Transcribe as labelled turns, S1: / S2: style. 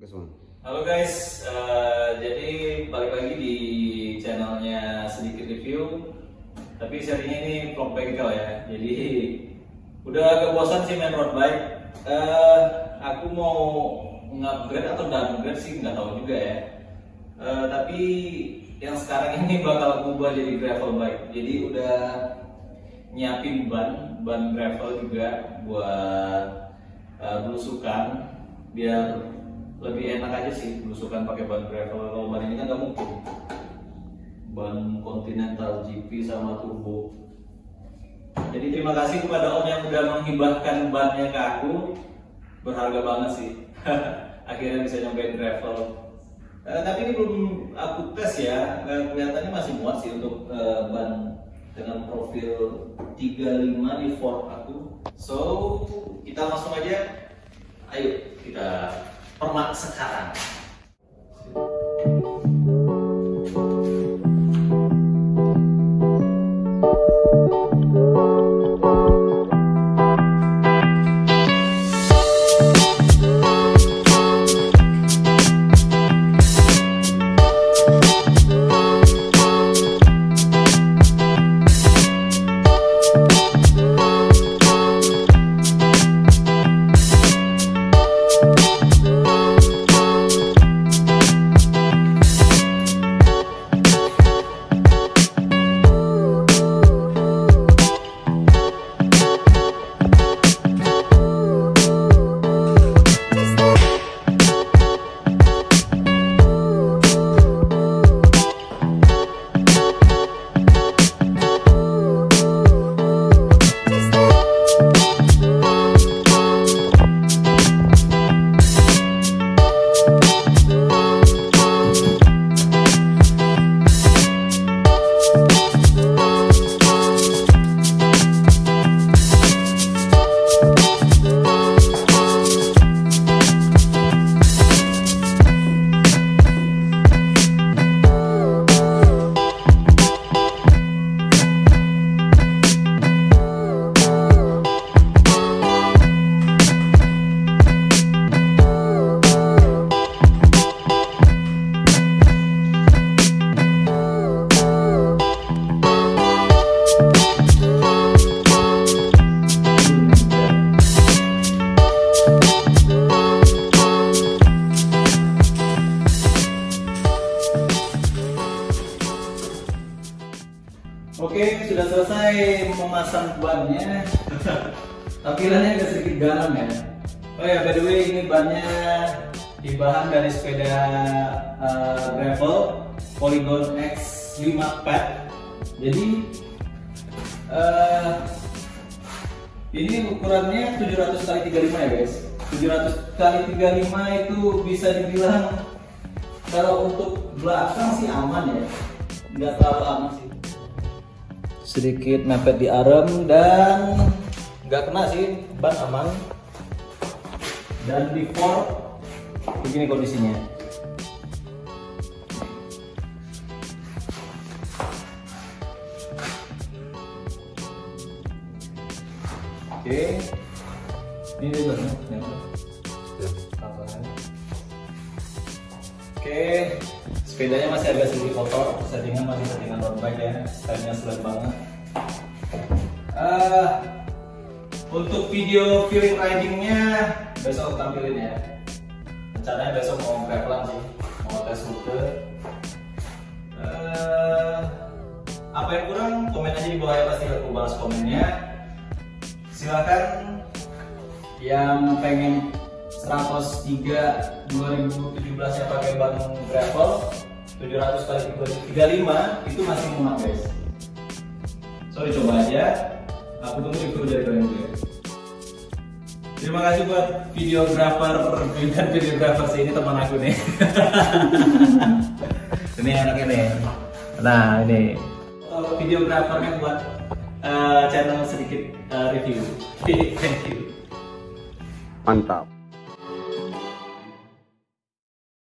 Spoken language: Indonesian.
S1: Halo guys, jadi balik lagi di channelnya Sedikit Review. Tapi serinya ini vlog bengkel ya. Jadi udah agak bosan sih main road bike. Aku mau nge-upgrade atau downgrade sih nggak tahu juga ya. Tapi yang sekarang ini bakal berubah jadi gravel bike. Jadi udah nyiapin ban gravel juga buat belusukan biar lebih enak aja sih belusukan pakai ban gravel. Kalau ban ini kan nggak mungkin, ban Continental GP sama turbo. Jadi terima kasih kepada Om yang udah menghibahkan bannya ke aku, berharga banget sih. Akhirnya bisa nyobain gravel. Tapi ini belum aku tes ya, kelihatannya masih muat sih untuk ban dengan profil 35 di Ford aku. So kita langsung aja, ayo kita permak sekarang. Oke, sudah selesai memasang bannya. Tampilannya agak sedikit garam ya. Oh ya, by the way, ini bannya dibahan dari sepeda gravel Polygon X5 Pad. Jadi ini ukurannya 700x35 ya guys. 700x35 itu bisa dibilang kalau untuk belakang sih aman ya, nggak terlalu aman sih. Sedikit mepet di arem dan nggak kena sih, ban aman. Dan di Ford begini kondisinya. Oke, ini dia bannya. Oke, sepedanya masih agak sedikit kotor, settingan masih settingan road bike ya, stylenya sulit banget. Untuk video feeling ridingnya besok tampilin ya. Rencananya besok mau gravelan sih, mau tes rute. Apa yang kurang komen aja di bawah ya, pasti aku balas komennya. Silakan yang pengen 103 2017 nya pakai ban gravel 700x35 itu masih muat guys. So dicoba aja. Aku tunggu review dari kalian juga. Terima kasih buat videographer dan videographer ini teman aku nih. Ini anaknya nih. Nah ini videografernya buat channel Sedikit Review. Thank you.
S2: Mantap.